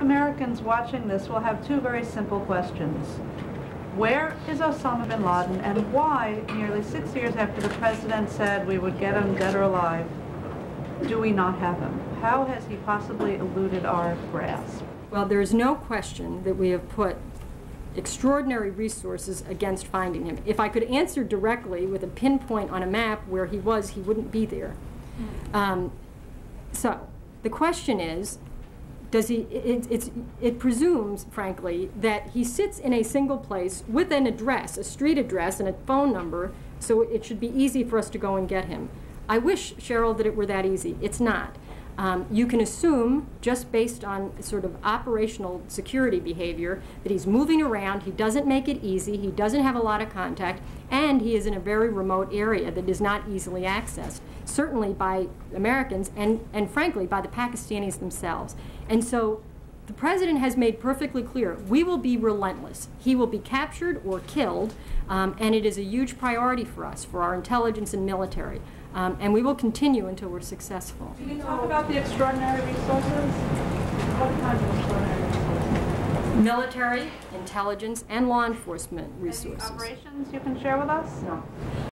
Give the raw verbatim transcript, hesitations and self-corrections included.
Americans watching this will have two very simple questions. Where is Osama bin Laden, and why, nearly six years after the president said we would get him dead or alive, do we not have him? How has he possibly eluded our grasp? Well, there is no question that we have put extraordinary resources against finding him. If I could answer directly with a pinpoint on a map where he was, he wouldn't be there. Um, so the question is, does he, it, it's, it presumes, frankly, that he sits in a single place with an address, a street address and a phone number, so it should be easy for us to go and get him. I wish, Cheryl, that it were that easy. It's not. Um, you can assume, just based on sort of operational security behavior, that he's moving around, he doesn't make it easy, he doesn't have a lot of contact, and he is in a very remote area that is not easily accessed, certainly by Americans and, and frankly, by the Pakistanis themselves. And so the president has made perfectly clear, we will be relentless. He will be captured or killed, um, and it is a huge priority for us, for our intelligence and military. Um, and we will continue until we're successful. Can you talk about the extraordinary resources? What kinds of extraordinary resources? Military, intelligence, and law enforcement resources. Any operations you can share with us? No.